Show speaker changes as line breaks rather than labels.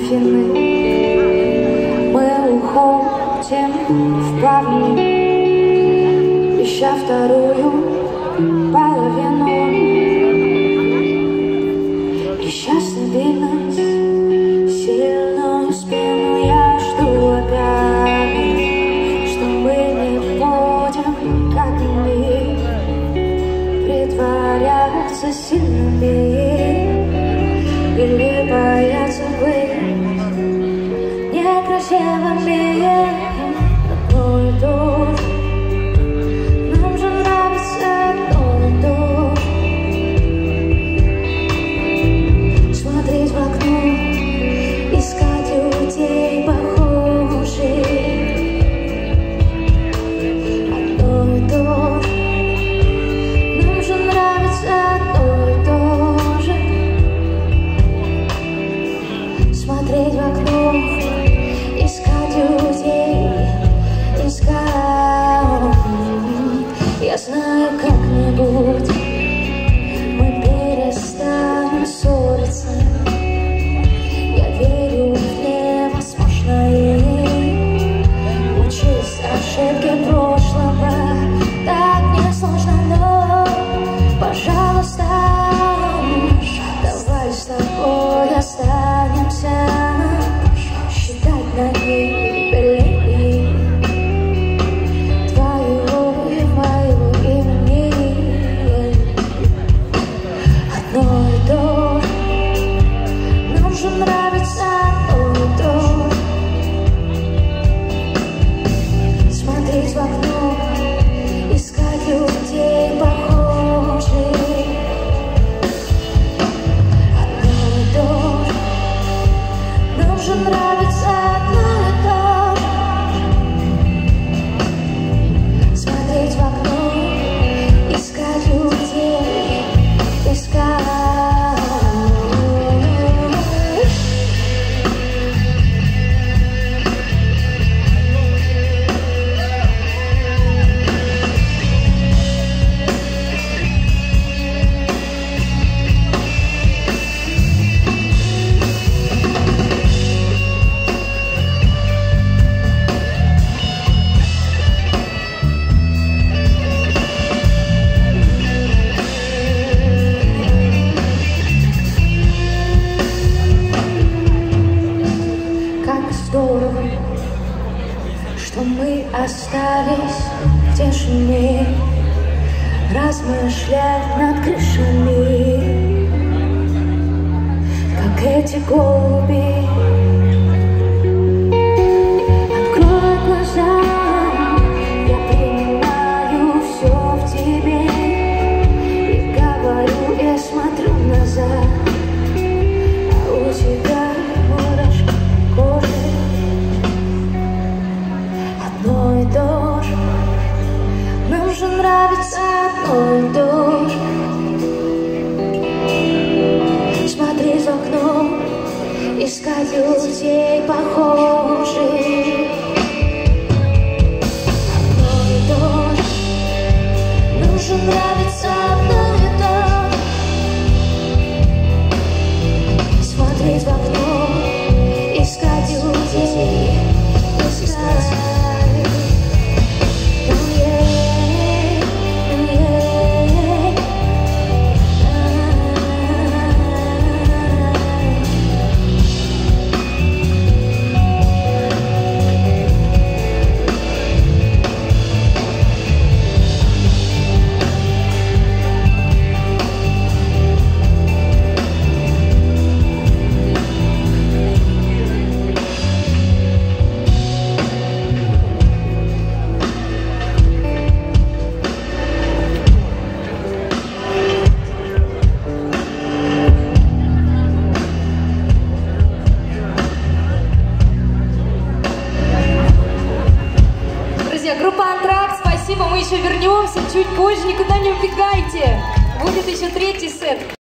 Афины. Мы уходим вправо, ища вторую половину, ища стабильность, сильную спину. Я жду опять, что мы не будем, как мы, притворяться сильными или бояться быть некрасивыми. Одно и то же. Нам же нравится одно и то же. Смотреть в окно, искать людей похожих. Одно и то же. Нам же нравится одно и то же. Смотреть в окно, искать людей, искать. Я знаю, как-нибудь мы перестанем ссориться. Я верю в невозможное. Учись ошибки прошлого. Так несложно, но, пожалуйста, давай с тобой останемся. Считать на дни белей твоего и моего имени. Одно и то же. Нам же нравится одно и то же. Смотреть в окно, искать людей похожих. Одно и то же. Нам же нравится одно и то же. Смотреть в окно, искать людей, искать. Здорово, что мы остались в тишине, размышлять над крышами, как эти голуби. Открой глаза, я принимаю все в тебе и говорю, я смотрю назад, а у тебя мурашки кожи. Одно и то же. Нам же нравится одно и то же. Смотреть в окно, искать людей похожих. Одно и то же. Нам же нравится одно и то же. Смотреть в окно, искать людей.
Группа Антракт, спасибо, мы еще вернемся чуть позже, никуда не убегайте. Будет еще третий сет.